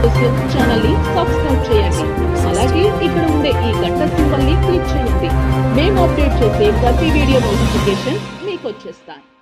కోసం ఛానల్ ని సబ్స్క్రైబ్ చేయండి. అలాగే ఇక్కడ ఉండే ఈ గంట సింబల్ ని క్లిక్ చేయండి. మేము అప్డేట్ చేసే ప్రతి వీడియో నోటిఫికేషన్ మీకు వచ్చేస్తాయి.